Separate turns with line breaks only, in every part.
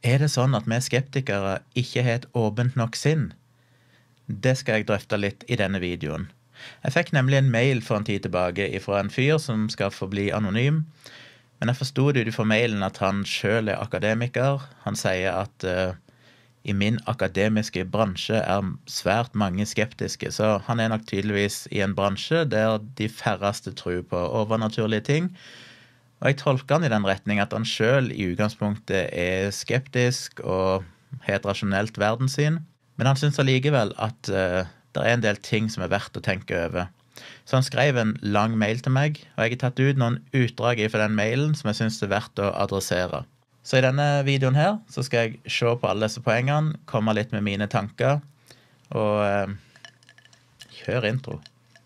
det sånn at vi skeptikere ikke har et åpent nok sinn? Det skal jeg drøfte litt i denne videoen. Jeg fikk nemlig en mail for en tid tilbake fra en fyr som skal forbli anonym, men jeg forstod ut fra mailen at han selv er akademiker. Han sier at i min akademiske bransje er svært mange skeptiske, så han er nok tydeligvis i en bransje der de færreste tror på overnaturlige ting. Og jeg tolker han i den retning at han selv i utgangspunktet er skeptisk og har et rasjonelt verdenssyn, men han synes allikevel at det er en del ting som er verdt å tenke over. Så han skrev en lang mail til meg, og jeg har tatt ut noen utdrag fra den mailen som jeg synes det er verdt å adressere. Så i denne videoen her så skal jeg se på alle disse poengene, komme litt med mine tanker, og kjøre intro.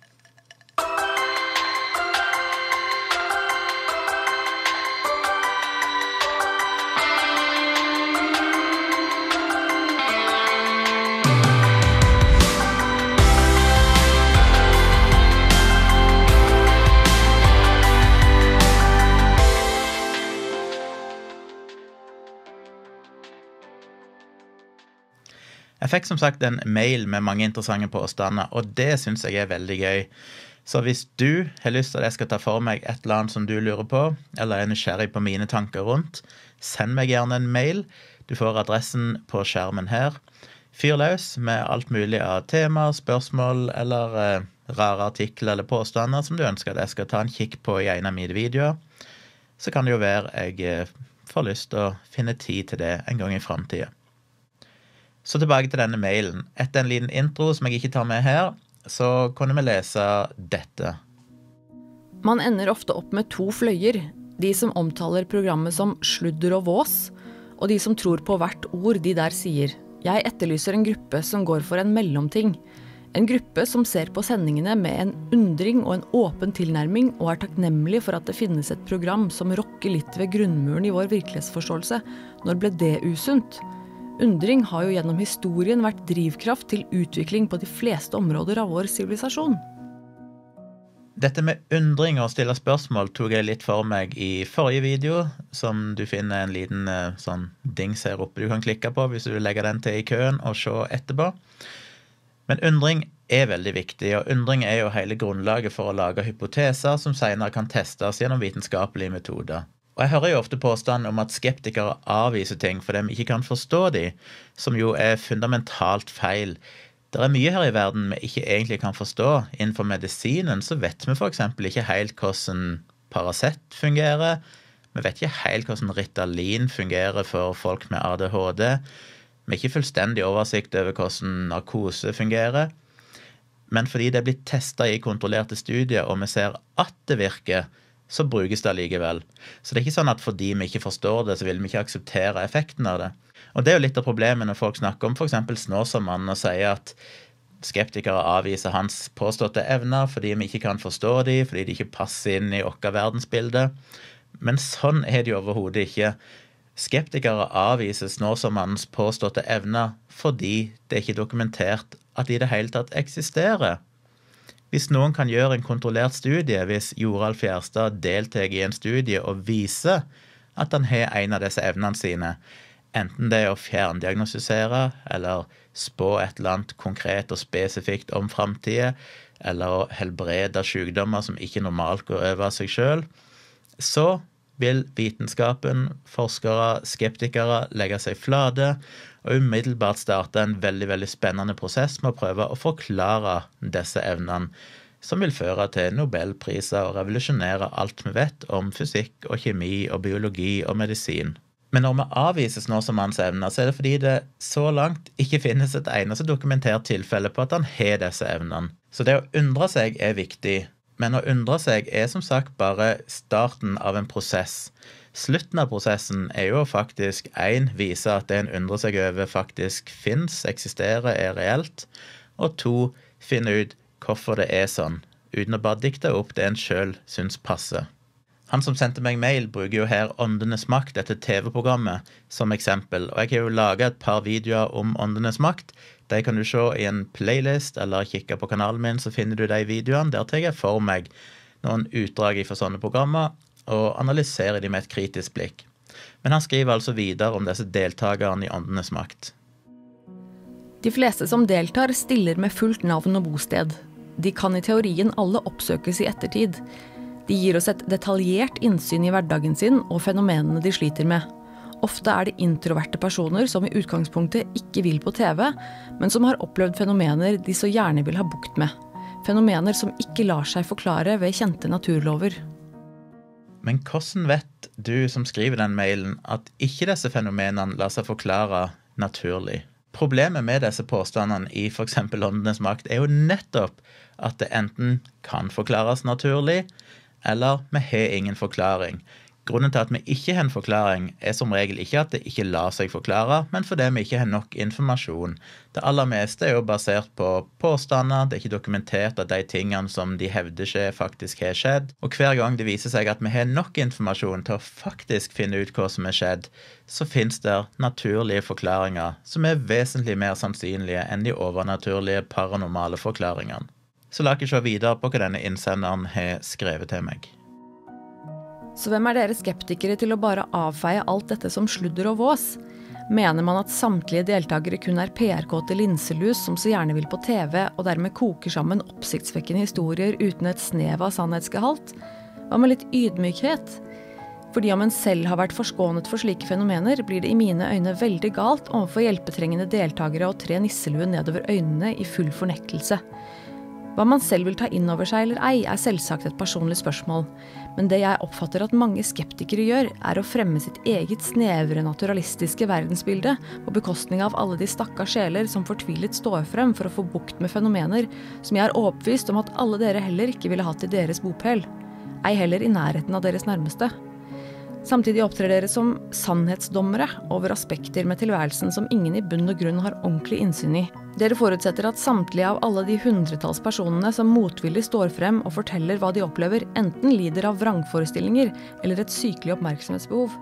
Jeg fikk som sagt en mail med mange interessante påstander, og det synes jeg er veldig gøy. Så hvis du har lyst til at jeg skal ta for meg et eller annet som du lurer på, eller er nysgjerrig på mine tanker rundt, send meg gjerne en mail. Du får adressen på skjermen her. Fyr løs med alt mulig av tema, spørsmål, eller rare artikler eller påstander som du ønsker at jeg skal ta en kikk på i en av mine videoer. Så kan det jo være jeg får lyst til å finne tid til det en gang i fremtiden. Så tilbake til denne mailen. Etter en liten intro som jeg ikke tar med her, så kunne vi lese dette.
Man ender ofte opp med to fløyer. De som omtaler programmet som sludder og vås, og de som tror på hvert ord de der sier. Jeg etterlyser en gruppe som går for en mellomting. En gruppe som ser på sendingene med en undring og en åpen tilnærming, og er takknemlig for at det finnes et program som rokker litt ved grunnmuren i vår virkelighetsforståelse. Når ble det usunt? Undring har jo gjennom historien vært drivkraft til utvikling på de fleste områder av vår sivilisasjon.
Dette med undring og stille spørsmål tok jeg litt for meg i forrige video, som du finner en liten sånn dings her oppe du kan klikke på hvis du vil legge den til i køen og se etterpå. Men undring er veldig viktig, og undring er jo hele grunnlaget for å lage hypoteser som senere kan testes gjennom vitenskapelige metoder. Og jeg hører jo ofte påstand om at skeptikere avviser ting fordi de ikke kan forstå de, som jo er fundamentalt feil. Det er mye her i verden vi ikke egentlig kan forstå. Innenfor medisinen så vet vi for eksempel ikke helt hvordan Paracet fungerer. Vi vet ikke helt hvordan Ritalin fungerer for folk med ADHD. Vi har ikke fullstendig oversikt over hvordan narkose fungerer. Men fordi det blir testet i kontrollerte studier, og vi ser at det virker, så brukes det allikevel. Så det er ikke sånn at fordi vi ikke forstår det, så vil vi ikke akseptere effekten av det. Og det er jo litt av problemet når folk snakker om for eksempel Snåsamannen og sier at skeptikere avviser hans påståtte evner fordi vi ikke kan forstå de, fordi de ikke passer inn i vårt verdensbilde. Men sånn er det jo overhodet ikke. Skeptikere avviser Snåsamannens påståtte evner fordi det ikke er dokumentert at de i det hele tatt eksisterer. Hvis noen kan gjøre en kontrollert studie, hvis Joralf Gjerstad deltar i en studie og viser at han har en av disse evnene sine, enten det er å fjerndiagnostisere, eller spå et eller annet konkret og spesifikt om fremtiden, eller å helbrede sykdommer som ikke normalt går over seg selv, så vil vitenskapen, forskere, skeptikere legge seg flate, og umiddelbart starte en veldig, veldig spennende prosess med å prøve å forklare disse evnene, som vil føre til Nobelpriser og revolusjonere alt vi vet om fysikk og kjemi og biologi og medisin. Men når vi avvises Snåsamannens evner, så er det fordi det så langt ikke finnes et eneste dokumentert tilfelle på at han har disse evnene. Så det å undre seg er viktig, men å undre seg er som sagt bare starten av en prosess. Slutten av prosessen er jo faktisk vise at det en undrer seg over faktisk finnes, eksisterer, er reelt, og 2, finne ut hvorfor det er sånn, uten å bare dikte opp det en selv synes passer. Han som sendte meg mail bruker jo her Åndenes makt, dette TV-programmet, som eksempel, og jeg har jo laget et par videoer om Åndenes makt. De kan du se i en playlist, eller kikke på kanalen min, så finner du de videoene. Der tar jeg for meg noen utdrag fra sånne programmer, og analyserer de med et kritisk blikk. Men han skriver altså videre om disse deltakerne i Åndenes makt.
De fleste som deltar stiller med fullt navn og bosted. De kan i teorien alle oppsøkes i ettertid. De gir oss et detaljert innsyn i hverdagen sin og fenomenene de sliter med. Ofte er det introverte personer som i utgangspunktet ikke vil på TV, men som har opplevd fenomener de så gjerne vil ha bukt med. Fenomener som ikke lar seg forklare ved kjente naturlover.
Men hvordan vet du som skriver den mailen at ikke disse fenomenene lar seg forklare naturlig? Problemet med disse påstandene i for eksempel Åndenes makt er jo nettopp at det enten kan forklares naturlig, eller vi har ingen forklaring. Grunnen til at vi ikke har en forklaring er som regel ikke at det ikke lar seg forklare, men fordi vi ikke har nok informasjon. Det aller meste er jo basert på påstander, det er ikke dokumentert at de tingene som de hevder skjer faktisk har skjedd, og hver gang det viser seg at vi har nok informasjon til å faktisk finne ut hva som har skjedd, så finnes det naturlige forklaringer som er vesentlig mer sannsynlige enn de overnaturlige paranormale forklaringene. Så la oss se videre på hva denne innsenderen har skrevet til meg.
Så hvem er dere skeptikere til å bare avfeie alt dette som sludder og vås? Mener man at samtlige deltakere kun er PR-kåte linselus som så gjerne vil på TV, og dermed koker sammen oppsiktsvekkende historier uten et snev av sannhetsgehalt? Hva med litt ydmykhet? Fordi om en selv har vært forskånet for slike fenomener, blir det i mine øyne veldig galt overfor hjelpetrengende deltakere og tre nisselue nedover øynene i full fornektelse. Hva man selv vil ta inn over seg eller ei, er selvsagt et personlig spørsmål. Men det jeg oppfatter at mange skeptikere gjør, er å fremme sitt eget snevre naturalistiske verdensbilde på bekostning av alle de stakkars sjeler som fortvilet står frem for å få bukt med fenomener som jeg er overbevist om at alle dere heller ikke ville hatt i deres bopel. Ei heller i nærheten av deres nærmeste. Samtidig opptrer dere som sannhetsdommere over aspekter med tilværelsen som ingen i bunn og grunn har ordentlig innsyn i. Dere forutsetter at samtlige av alle de hundretalls personene som motvillig står frem og forteller hva de opplever, enten lider av vrangforestillinger eller et sykelig oppmerksomhetsbehov.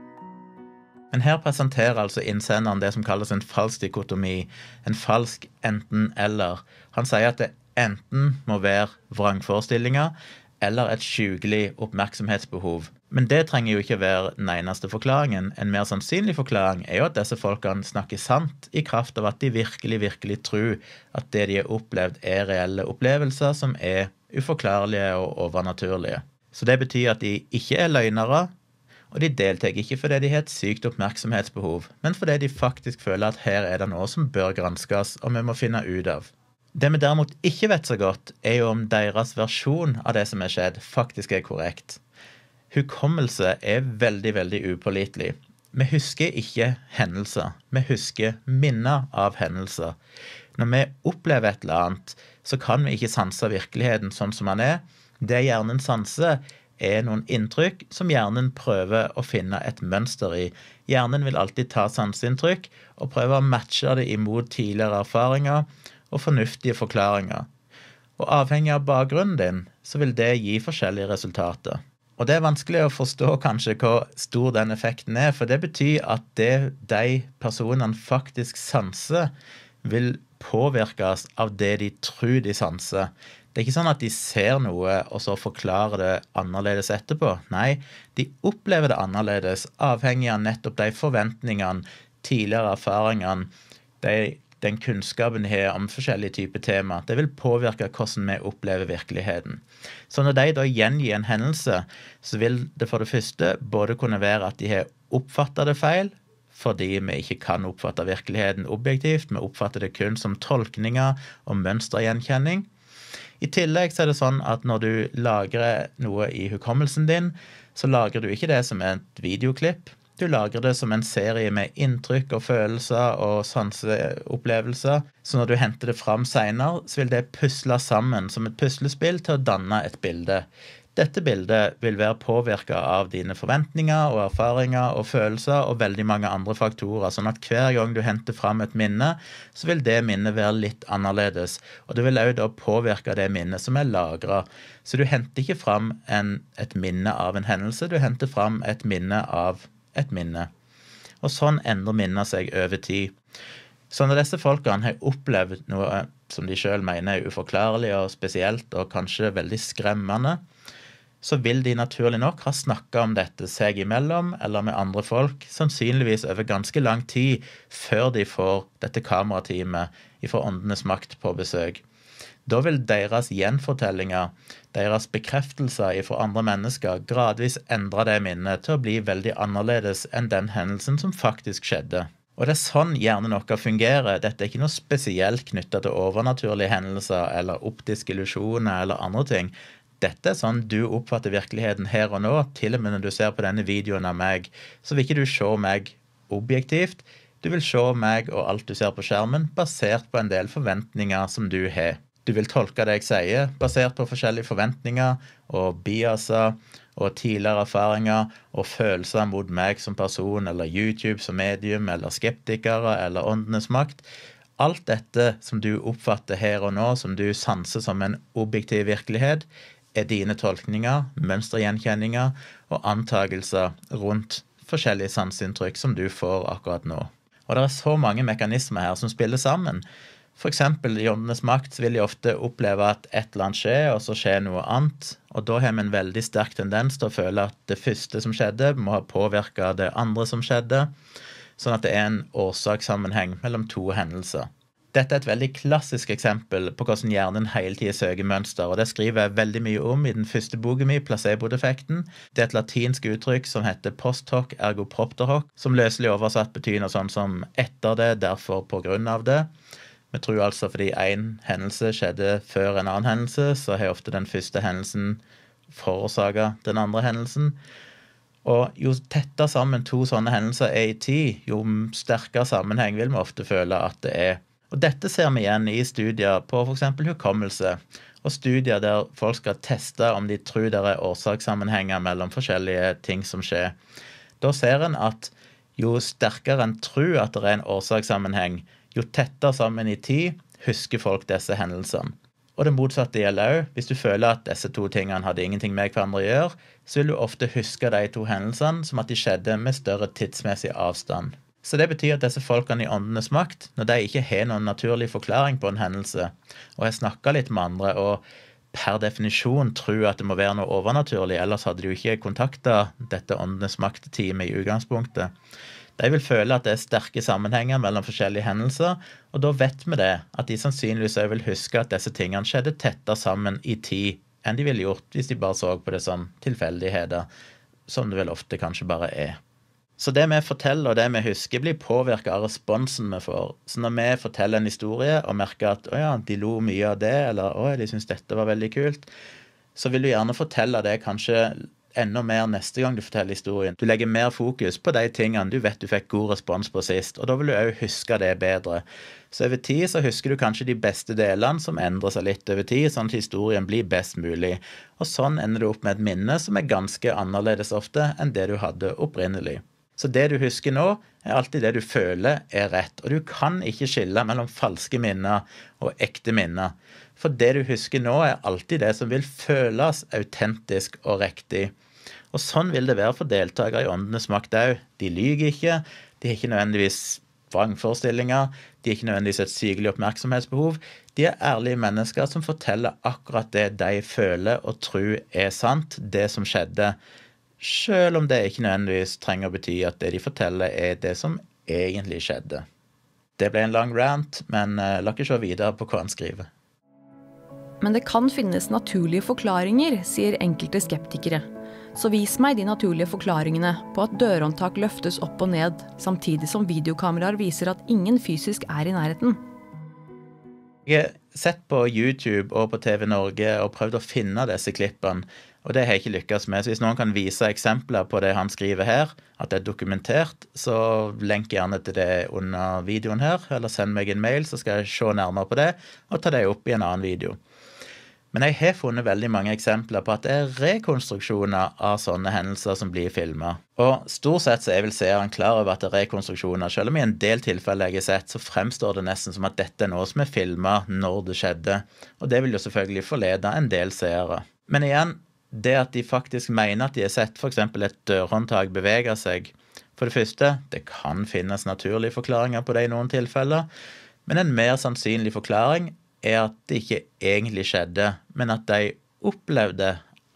Men her presenterer altså innsenderen det som kalles en falsk dikotomi, en falsk enten-eller. Han sier at det enten må være vrangforestillinger eller et sykelig oppmerksomhetsbehov. Men det trenger jo ikke være den eneste forklaringen. En mer sannsynlig forklaring er jo at disse folkene snakker sant i kraft av at de virkelig tror at det de har opplevd er reelle opplevelser som er uforklarlige og overnaturlige. Så det betyr at de ikke er løgnere, og de deltar ikke fordi de har et sykt oppmerksomhetsbehov, men fordi de faktisk føler at her er det noe som bør granskes, og vi må finne ut av. Det vi derimot ikke vet så godt, er jo om deres versjon av det som er skjedd, faktisk er korrekt. Hukommelse er veldig upålitelig. Vi husker ikke hendelser, vi husker minner av hendelser. Når vi opplever et eller annet, så kan vi ikke sanse virkeligheten sånn som den er. Det hjernen sanser er noen inntrykk som hjernen prøver å finne et mønster i. Hjernen vil alltid ta sanseinntrykk og prøve å matche det imot tidligere erfaringer og fornuftige forklaringer. Og avhengig av bakgrunnen din, så vil det gi forskjellige resultater. Og det er vanskelig å forstå kanskje hvor stor den effekten er, for det betyr at det de personene faktisk sanser, vil påvirkes av det de tror de sanser. Det er ikke sånn at de ser noe, og så forklarer det annerledes etterpå. Nei, de opplever det annerledes, avhengig av nettopp de forventningene, tidligere erfaringene, den kunnskapen de har om forskjellige typer tema. Det vil påvirke hvordan vi opplever virkeligheten. Så når de da gjengir en hendelse, så vil det for det første både kunne være at de har oppfattet det feil, fordi vi ikke kan oppfatte virkeligheten objektivt, vi oppfatter det kun som tolkninger og mønstergjenkjenning. I tillegg så er det sånn at når du lagrer noe i hukommelsen din, så lagrer du ikke det som et videoklipp. Du lagrer det som en serie med inntrykk og følelser og sanseopplevelser. Så når du henter det fram senere, så vil det pusle sammen som et puslespill til å danne et bilde. Dette bildet vil være påvirket av dine forventninger og erfaringer og følelser og veldig mange andre faktorer, sånn at hver gang du henter fram et minne, så vil det minnet være litt annerledes, og det vil også da påvirke det minnet som er lagret. Så du henter ikke fram et minne av en hendelse, du henter fram et minne av et minne. Og sånn endrer minner seg over tid. Så når disse folkene har opplevd noe som de selv mener er uforklarlig og spesielt og kanskje veldig skremmende, så vil de naturlig nok ha snakket om dette seg imellom eller med andre folk, sannsynligvis over ganske lang tid før de får dette kamerateamet fra Åndenes makt på besøk. Da vil deres gjenfortellinger, deres bekreftelser fra andre mennesker gradvis endre det minnet til å bli veldig annerledes enn den hendelsen som faktisk skjedde. Og det sånn hjernen vår fungerer. Dette ikke noe spesielt knyttet til overnaturlige hendelser eller optiske illusjoner eller andre ting. Dette sånn du oppfatter virkeligheten her og nå, til og med når du ser på denne videoen av meg, så vil ikke du se meg objektivt. Du vil se meg og alt du ser på skjermen basert på en del forventninger som du har. Du vil tolke det jeg sier, basert på forskjellige forventninger og biaser og tidligere erfaringer og følelser mot meg som person, eller YouTube som medium, eller skeptikere, eller åndenes makt. Alt dette som du oppfatter her og nå, som du sanser som en objektiv virkelighet, er dine tolkninger, mønstergjenkjenninger og antagelser rundt forskjellige sanseinntrykk som du får akkurat nå. Og det er så mange mekanismer her som spiller sammen. For eksempel i Åndenes makt så vil de ofte oppleve at et eller annet skjer, og så skjer noe annet. Og da har vi en veldig sterk tendens til å føle at det første som skjedde må ha påvirket det andre som skjedde, sånn at det er en årsakssammenheng mellom to hendelser. Dette er et veldig klassisk eksempel på hvordan hjernen hele tiden søker mønster, og det skriver jeg veldig mye om i den første boken min, placebo-defekten. Det er et latinsk uttrykk som heter post hoc ergo propter hoc, som løselig oversatt betyr noe sånn som etter det, derfor på grunn av det. Vi tror altså fordi en hendelse skjedde før en annen hendelse, så har ofte den første hendelsen forårsaket den andre hendelsen. Og jo tettere sammen to sånne hendelser er i tid, jo sterkere sammenheng vil vi ofte føle at det er. Og dette ser vi igjen i studier på for eksempel hukommelse, og studier der folk skal teste om de tror det er årsakssammenhenger mellom forskjellige ting som skjer. Da ser en at jo sterkere en tror at det er en årsakssammenheng, jo tettere sammen i tid husker folk disse hendelsene. Og det motsatte gjelder også. Hvis du føler at disse to tingene hadde ingenting med hverandre å gjøre, så vil du ofte huske de to hendelsene som at de skjedde med større tidsmessig avstand. Så det betyr at disse folkene i åndenes makt, når de ikke har noen naturlig forklaring på en hendelse, og har snakket litt med andre, og per definisjon tror at det må være noe overnaturlig, ellers hadde de jo ikke kontaktet dette åndenes makt-teamet i utgangspunktet. De vil føle at det er sterke sammenhenger mellom forskjellige hendelser, og da vet vi det, at de sannsynligvis også vil huske at disse tingene skjedde tettere sammen i tid enn de ville gjort hvis de bare så på det som tilfeldigheter, som det vel ofte kanskje bare er. Så det vi forteller og det vi husker blir påvirket av responsen vi får. Så når vi forteller en historie og merker at de lo mye av det, eller de synes dette var veldig kult, så vil du gjerne fortelle det kanskje enda mer neste gang du forteller historien. Du legger mer fokus på de tingene du vet du fikk god respons på sist, og da vil du også huske det bedre. Så over tid så husker du kanskje de beste delene som endrer seg litt over tid, sånn at historien blir best mulig. Og sånn ender du opp med et minne som er ganske annerledes ofte enn det du hadde opprinnelig. Så det du husker nå er alltid det du føler er rett, og du kan ikke skille mellom falske minner og ekte minner. For det du husker nå er alltid det som vil føles autentisk og riktig. Og sånn vil det være for deltakere i åndenes makt også. De lyger ikke, de har ikke nødvendigvis vrangforestillinger, de har ikke nødvendigvis et sykelig oppmerksomhetsbehov. De er ærlige mennesker som forteller akkurat det de føler og tror er sant, det som skjedde, selv om det ikke nødvendigvis trenger å bety at det de forteller er det som egentlig skjedde. Det ble en lang rant, men la ikke se videre på hva han skriver.
Men det kan finnes naturlige forklaringer, sier enkelte skeptikere. Så vis meg de naturlige forklaringene på at dørhåndtak løftes opp og ned, samtidig som videokameraer viser at ingen fysisk er i nærheten.
Jeg har sett på YouTube og på TV Norge og prøvd å finne disse klippene, og det har jeg ikke lykkes med. Så hvis noen kan vise eksempler på det han skriver her, at det er dokumentert, så lenk gjerne til det under videoen her, eller send meg en mail, så skal jeg se nærmere på det og ta det opp i en annen video. Men jeg har funnet veldig mange eksempler på at det er rekonstruksjoner av sånne hendelser som blir filmet. Og stort sett så jeg vil se han klar over at det er rekonstruksjoner. Selv om i en del tilfeller jeg har sett, så fremstår det nesten som at dette er noe som er filmet når det skjedde. Og det vil jo selvfølgelig forlede en del seere. Men igjen, det at de faktisk mener at de har sett for eksempel et dørhåndtak bevege seg. For det første, det kan finnes naturlige forklaringer på det i noen tilfeller, men en mer sannsynlig forklaring er at det ikke egentlig skjedde, men at de opplevde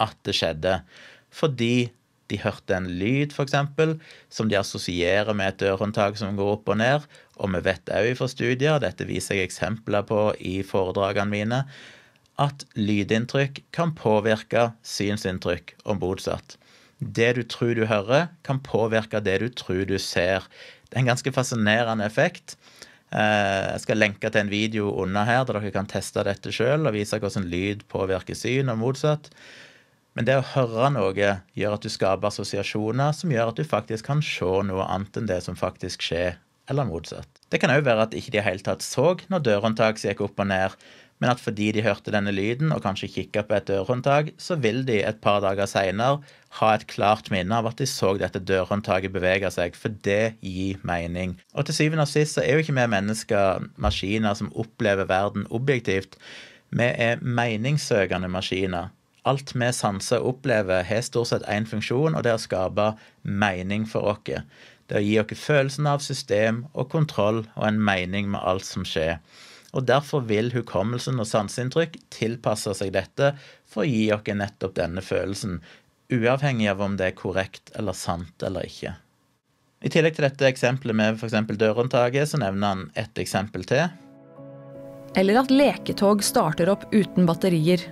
at det skjedde, fordi de hørte en lyd, for eksempel, som de assosierer med et dørhåndtak som går opp og ned, og vi vet også fra studier, dette viser jeg eksempler på i foredragene mine, at lydinntrykk kan påvirke synsinntrykk og motsatt. Det du tror du hører, kan påvirke det du tror du ser. Det er en ganske fascinerende effekt. Jeg skal lenke til en video under her, der dere kan teste dette selv, og vise hvordan lyd påvirker syn og motsatt. Men det å høre noe gjør at du skaper assosiasjoner som gjør at du faktisk kan se noe annet enn det som faktisk skjer, eller motsatt. Det kan også være at ikke de helt tatt så når dørhåndtak gikk opp og ned, men at fordi de hørte denne lyden og kanskje kikket på et dørhåndtak, så vil de et par dager senere ha et klart minne av at de så dette dørhåndtaket bevege seg, for det gir mening. Og til syvende og sist så er jo ikke vi mennesker maskiner som opplever verden objektivt. Vi er meningssøkende maskiner. Alt vi sanser og opplever har stort sett en funksjon, og det er å skape mening for oss. Det er å gi oss følelsen av system og kontroll og en mening med alt som skjer. Og derfor vil hukommelsen og sanseinntrykk tilpasse seg dette for å gi oss nettopp denne følelsen, uavhengig av om det er korrekt eller sant eller ikke. I tillegg til dette eksempelet med for eksempel dørhåndtaket, så nevner han et eksempel til.
Eller at leketog starter opp uten batterier.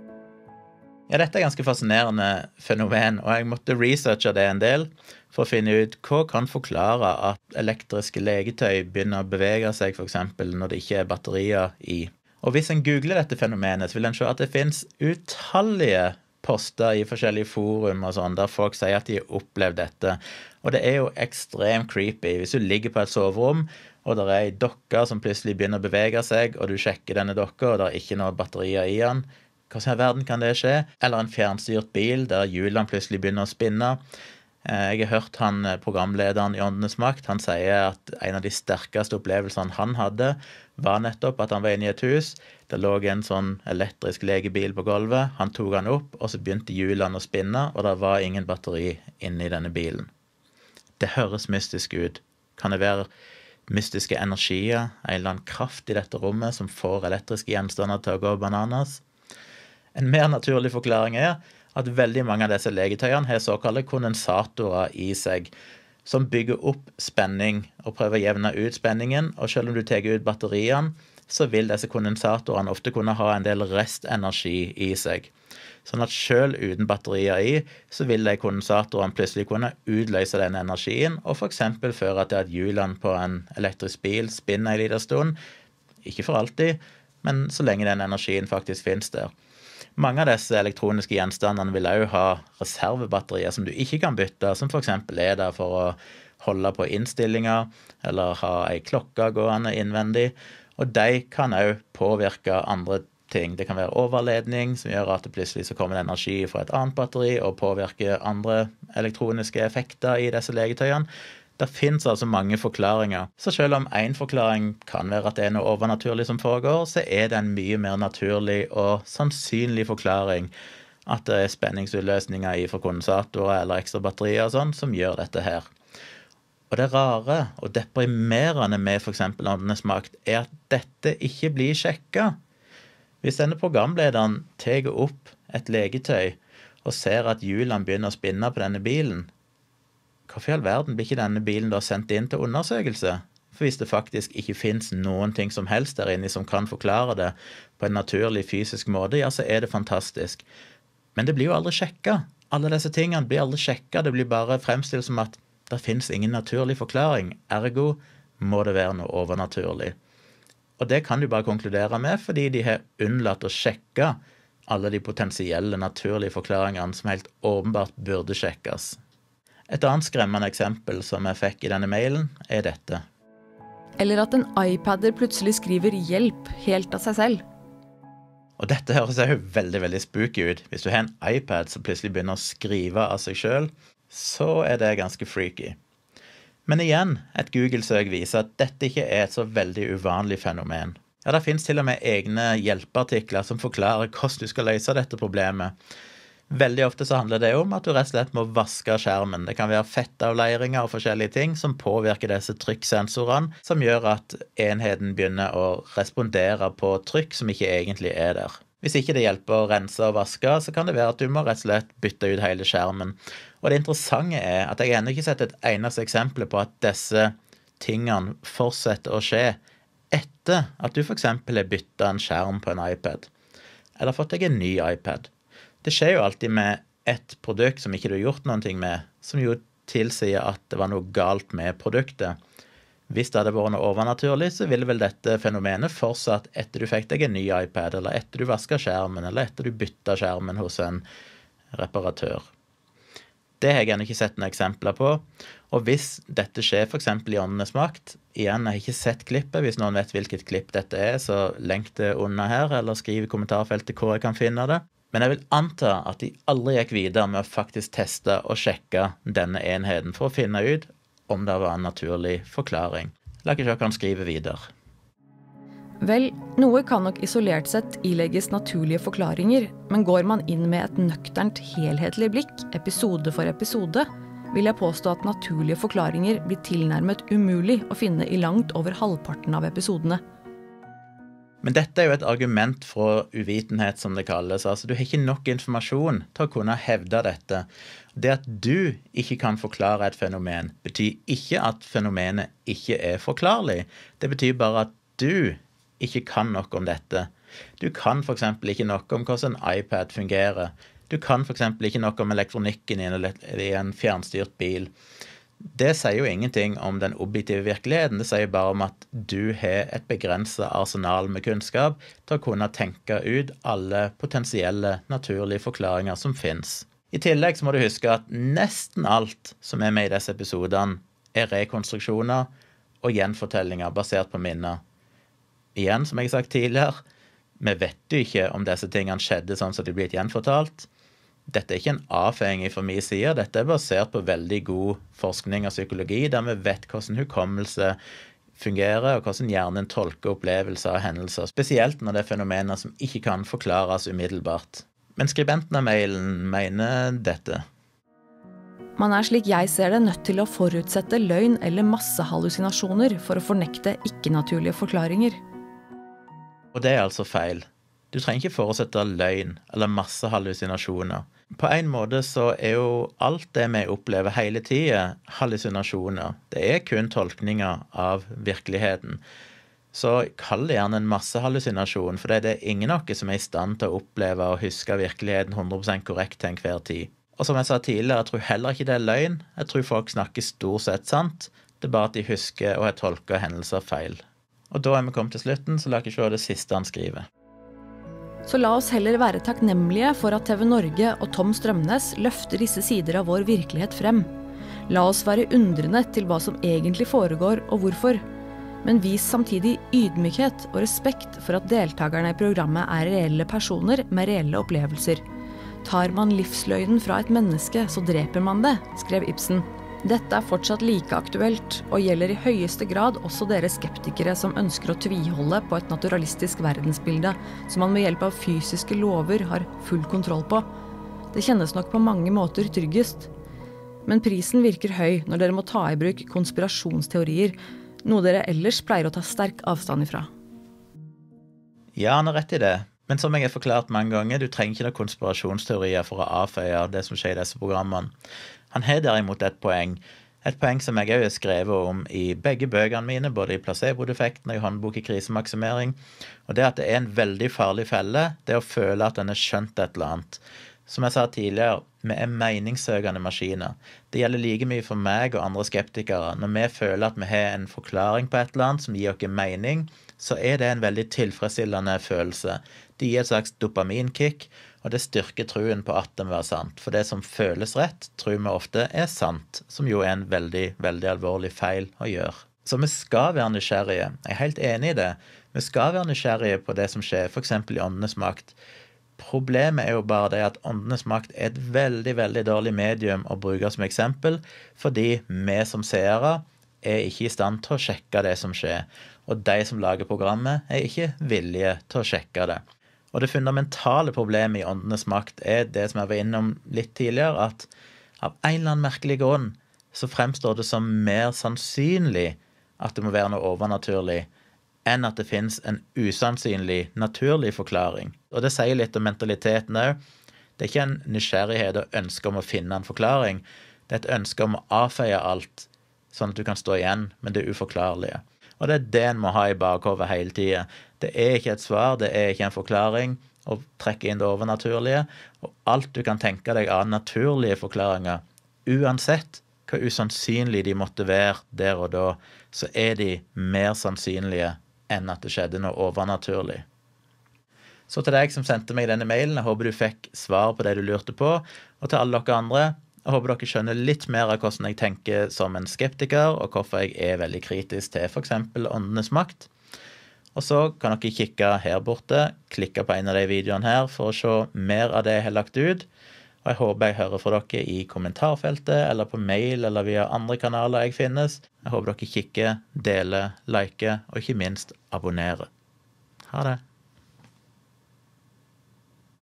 Ja, dette er ganske fascinerende fenomen, og jeg måtte researche det en del for å finne ut hva kan forklare at elektriske leketøy begynner å bevege seg, for eksempel når det ikke er batterier i. Og hvis en googler dette fenomenet, så vil en se at det finnes utallige poster i forskjellige forum og sånn, der folk sier at de har opplevd dette. Og det er jo ekstremt creepy. Hvis du ligger på et soverom, og det er en dokke som plutselig begynner å bevege seg, og du sjekker denne dokka, og det er ikke noe batterier i den, hva i verden kan det skje? Eller en fjernstyrt bil der hjulene plutselig begynner å spinne. Jeg har hørt programlederen i Åndenes makt, han sier at en av de sterkeste opplevelsene han hadde var nettopp at han var inne i et hus. Det lå en sånn elektrisk legebil på gulvet, han tok han opp, og så begynte hjulene å spinne, og det var ingen batteri inne i denne bilen. Det høres mystisk ut. Kan det være mystiske energier, en eller annen kraft i dette rommet som får elektriske gjenstander til å gå bananas? En mer naturlig forklaring er at veldig mange av disse leketøyene har såkalte kondensatorer i seg, som bygger opp spenning og prøver å jevne ut spenningen, og selv om du tar ut batteriene, så vil disse kondensatorene ofte kunne ha en del restenergi i seg. Sånn at selv uten batterier i, så vil de kondensatorene plutselig kunne utløse den energien, og for eksempel føre til at hjulene på en elektrisk bil spinner en liten stund, ikke for alltid, men så lenge den energien faktisk finnes der. Mange av disse elektroniske gjenstandene vil også ha reservebatterier som du ikke kan bytte, som for eksempel er der for å holde på innstillinger, eller ha en klokke gående innvendig, og de kan også påvirke andre ting. Det kan være overledning, som gjør at det plutselig så kommer energi fra et annet batteri, og påvirker andre elektroniske effekter i disse leketøyene. Det finnes altså mange forklaringer, så selv om en forklaring kan være at det er noe overnaturlig som foregår, så er det en mye mer naturlig og sannsynlig forklaring at det er spenningsutløsninger i fra kondensatorer eller ekstra batterier og sånn som gjør dette her. Og det rare og deprimerende med for eksempel Åndenes makt er at dette ikke blir sjekket. Hvis denne programlederen tar opp et leketøy og ser at hjulene begynner å spinne på denne bilen, hvorfor i all verden blir ikke denne bilen da sendt inn til undersøkelse? For hvis det faktisk ikke finnes noen ting som helst der inne som kan forklare det på en naturlig fysisk måte, ja, så er det fantastisk. Men det blir jo aldri sjekket. Alle disse tingene blir aldri sjekket. Det blir bare fremstilt som at det finnes ingen naturlig forklaring. Ergo må det være noe overnaturlig. Og det kan du bare konkludere med, fordi de har unnlatt å sjekke alle de potensielle naturlige forklaringene som helt åpenbart burde sjekkes. Et annet skremmende eksempel som jeg fikk i denne mailen er dette.
Eller at en iPader plutselig skriver 'hjelp' helt av seg selv.
Og dette høres jo veldig, veldig spooky ut. Hvis du har en iPad som plutselig begynner å skrive av seg selv, så er det ganske freaky. Men igjen, et Google-søk viser at dette ikke er et så veldig uvanlig fenomen. Ja, det finnes til og med egne hjelpeartikler som forklarer hvordan du skal løse dette problemet. Veldig ofte så handler det om at du rett og slett må vaske skjermen. Det kan være fettavleiringer og forskjellige ting som påvirker disse trykksensorene, som gjør at enheten begynner å respondere på trykk som ikke egentlig er der. Hvis ikke det hjelper å rense og vaske, så kan det være at du må rett og slett bytte ut hele skjermen. Og det interessante er at jeg ennå ikke sett et eneste eksempel på at disse tingene fortsetter å skje etter at du for eksempel har byttet en skjerm på en iPad, eller fått deg en ny iPad. Det skjer jo alltid med et produkt som ikke du har gjort noen ting med, som jo tilsier at det var noe galt med produktet. Hvis det hadde vært noe overnaturlig, så ville vel dette fenomenet fortsatt etter du fikk deg en ny iPad, eller etter du vasket skjermen, eller etter du byttet skjermen hos en reparatør. Det har jeg ennå ikke sett noen eksempler på, og hvis dette skjer for eksempel i Åndenes makt, igjen, jeg har ikke sett klippet, hvis noen vet hvilket klipp dette er, så lenk det under her, eller skriv i kommentarfeltet hvor jeg kan finne det. Men jeg vil anta at de aldri gikk videre med å faktisk teste og sjekke denne enheten for å finne ut om det var en naturlig forklaring. La ikke se hva han skriver videre.
Vel, noe kan nok isolert sett ilegges naturlige forklaringer, men går man inn med et nøkternt, helhetlig blikk, episode for episode, vil jeg påstå at naturlige forklaringer blir tilnærmet umulig å finne i langt over halvparten av episodene.
Men dette er jo et argument fra uvitenhet, som det kalles. Altså, du har ikke nok informasjon til å kunne hevde dette. Det at du ikke kan forklare et fenomen, betyr ikke at fenomenet ikke er forklarlig. Det betyr bare at du ikke kan nok om dette. Du kan for eksempel ikke nok om hvordan en iPad fungerer. Du kan for eksempel ikke nok om elektronikken i en fjernstyrt bil. Det sier jo ingenting om den objektive virkeligheten. Det sier bare om at du har et begrenset arsenal med kunnskap til å kunne tenke ut alle potensielle naturlige forklaringer som finnes. I tillegg så må du huske at nesten alt som er med i disse episodene er rekonstruksjoner og gjenfortellinger basert på minner. Igjen, som jeg har sagt tidligere, vi vet jo ikke om disse tingene skjedde sånn som de blir gjenfortalt. Dette er ikke en avhengig fra min side, dette er basert på veldig god forskning og psykologi, der vi vet hvordan hukommelse fungerer, og hvordan hjernen tolker opplevelser og hendelser, spesielt når det er fenomener som ikke kan forklares umiddelbart. Men skribenten av mailen mener dette.
Man er slik jeg ser det nødt til å forutsette løgn eller massehallusinasjoner for å fornekte ikke-naturlige forklaringer.
Og det er altså feil. Du trenger ikke forutsette løgn eller massehallusinasjoner. På en måte så er jo alt det vi opplever hele tiden hallusinasjoner. Det er kun tolkninger av virkeligheten. Så kall det gjerne en massehallusinasjon, for det er ingen av oss som er i stand til å oppleve og huske virkeligheten 100% korrekt til enhver tid. Og som jeg sa tidligere, jeg tror heller ikke det er løgn. Jeg tror folk snakker stort sett sant. Det er bare at de husker og har tolket hendelser feil. Og da er vi kommet til slutten, så la ikke se det siste han skriver.
Så la oss heller være takknemlige for at TV Norge og Tom Strømnes løfter disse sider av vår virkelighet frem. La oss være undrende til hva som egentlig foregår og hvorfor. Men vis samtidig ydmykhet og respekt for at deltakerne i programmet er reelle personer med reelle opplevelser. Tar man livsløgnen fra et menneske, så dreper man det, skrev Ibsen. Dette er fortsatt like aktuelt, og gjelder i høyeste grad også dere skeptikere som ønsker å tviholde på et naturalistisk verdensbilde, som man med hjelp av fysiske lover har full kontroll på. Det kjennes nok på mange måter tryggest. Men prisen virker høy når dere må ta i bruk konspirasjonsteorier, noe dere ellers pleier å ta sterk avstand ifra.
Ja, han har rett i det. Men som jeg har forklart mange ganger, du trenger ikke noen konspirasjonsteorier for å avfeie det som skjer i disse programmene. Han har derimot et poeng som jeg har skrevet om i begge bøkene mine, både i placebo-defekten og i håndbok i krisemaksimering, og det at det er en veldig farlig felle, det å føle at en har skjønt et eller annet. Som jeg sa tidligere, vi er meningssøkende maskiner. Det gjelder like mye for meg og andre skeptikere. Når vi føler at vi har en forklaring på et eller annet som gir oss mening, så er det en veldig tilfredsstillende følelse. Det gir et slags dopaminkick, og det styrker truen på at det må være sant. For det som føles rett, tror vi ofte er sant, som jo er en veldig, veldig alvorlig feil å gjøre. Så vi skal være nysgjerrige. Jeg er helt enig i det. Vi skal være nysgjerrige på det som skjer, for eksempel i Åndenes makt. Problemet er jo bare det at Åndenes makt er et veldig, veldig dårlig medium å bruke som eksempel, fordi vi som seere er ikke i stand til å sjekke det som skjer, og de som lager programmet er ikke villige til å sjekke det. Og det fundamentale problemet i Åndenes makt er det som jeg var innom litt tidligere, at av en eller annen merkelig grunn så fremstår det som mer sannsynlig at det må være noe overnaturlig enn at det finnes en usannsynlig, naturlig forklaring. Og det sier litt om mentaliteten også. Det er ikke en nysgjerrighet og ønske om å finne en forklaring. Det er et ønske om å avfeie alt, sånn at du kan stå igjen med det uforklarlige. Og det er det en må ha i bakhodet hele tiden. Det er ikke et svar, det er ikke en forklaring, å trekke inn det overnaturlige. Og alt du kan tenke deg av naturlige forklaringer, uansett hva usannsynlig de måtte være der og da, så er de mer sannsynlige enn at det skjedde noe overnaturlig. Så til deg som sendte meg denne mailen, jeg håper du fikk svar på det du lurte på, og til alle dere andre, jeg håper dere skjønner litt mer av hvordan jeg tenker som en skeptiker, og hvorfor jeg er veldig kritisk til for eksempel åndenes makt. Og så kan dere kikke her borte, klikke på en av de videoene her for å se mer av det jeg har lagt ut, og jeg håper jeg hører fra dere i kommentarfeltet, eller på mail, eller via andre kanaler jeg finnes. Jeg håper dere kikker, deler, liker, og ikke minst abonnerer. Ha det!